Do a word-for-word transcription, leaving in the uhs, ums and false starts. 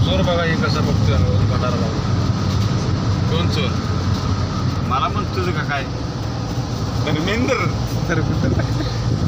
चोर बघा हे कसं बघतोय भंडारा लावून. कोण चोर? मला पण तुझं का काय धर्मेंद्र. तर